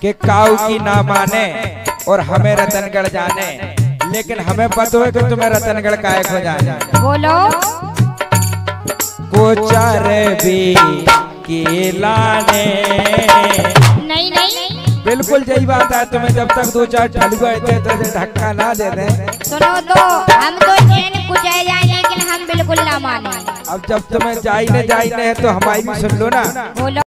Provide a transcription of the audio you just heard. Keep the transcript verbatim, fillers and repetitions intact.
कि काऊ की ना माने और हमें रतनगढ़ जाने, लेकिन हमें पता है कि तुम्हें रतनगढ़ काहे को जाने। बोलो। कोचर भी के लाने। नहीं नहीं बिल्कुल सही बात है। तुम्हें जब तक दो चार ढल गए थे तो धक्का ना दे दे। सुनो तो हम तो चैन कुछ है जाए, लेकिन हम बिल्कुल ना माने। अब जब तुम्हें जाई ने जाई ने है तो हमारी भी सुन लो ना। बोलो।